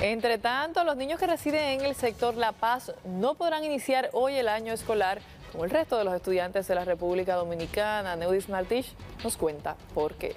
Entre tanto, los niños que residen en el sector La Paz no podrán iniciar hoy el año escolar como el resto de los estudiantes de la República Dominicana. Neudis Martich nos cuenta por qué.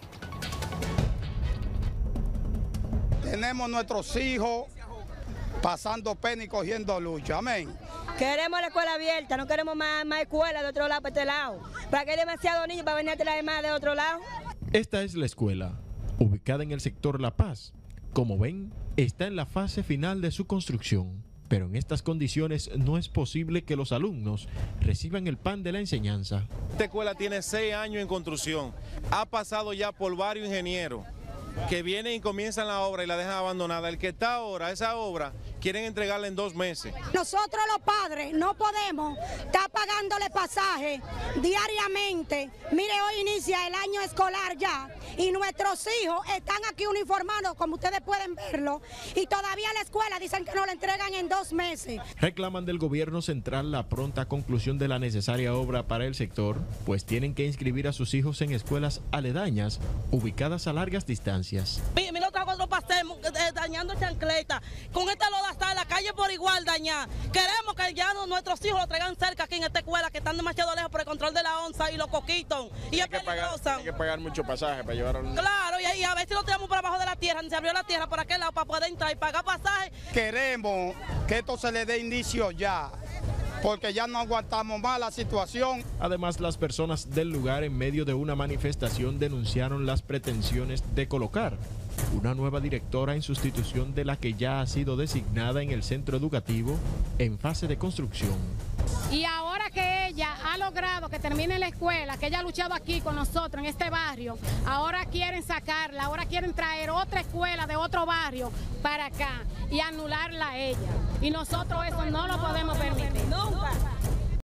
Tenemos nuestros hijos pasando pena y cogiendo lucha, amén. Queremos la escuela abierta, no queremos más escuela de otro lado para este lado. ¿Para qué hay demasiados niños para venir a traer más de otro lado? Esta es la escuela, ubicada en el sector La Paz. Como ven, está en la fase final de su construcción, pero en estas condiciones no es posible que los alumnos reciban el pan de la enseñanza. Esta escuela tiene 6 años en construcción, ha pasado ya por varios ingenieros que vienen y comienzan la obra y la dejan abandonada. El que está ahora, esa obra, quieren entregarla en 2 meses. Nosotros los padres no podemos estar pagándole pasaje diariamente. Mire, hoy inicia el año escolar ya y nuestros hijos están aquí uniformados, como ustedes pueden verlo, y todavía la escuela dicen que no la entregan en 2 meses. Reclaman del gobierno central la pronta conclusión de la necesaria obra para el sector, pues tienen que inscribir a sus hijos en escuelas aledañas, ubicadas a largas distancias. Mira otra cuando pasemos dañando chancleta, con esta loda está la calle por igual dañada. Queremos que ya nuestros hijos lo traigan cerca aquí en esta escuela, que están demasiado lejos por el control de la onza y los coquitos. Y es peligrosa. Hay que pagar mucho pasaje para llevar a los niños. Claro, y a ver si lo tiramos por abajo de la tierra, se abrió la tierra por aquel lado para poder entrar y pagar pasaje. Queremos que esto se le dé inicio ya, porque ya no aguantamos más la situación. Además, las personas del lugar en medio de una manifestación denunciaron las pretensiones de colocar una nueva directora en sustitución de la que ya ha sido designada en el centro educativo en fase de construcción. Y ahora que ella ha logrado que termine la escuela, que ella ha luchado aquí con nosotros en este barrio, ahora quieren sacarla, ahora quieren traer otra escuela de otro barrio para acá y anularla a ella. Y nosotros eso no lo podemos permitir.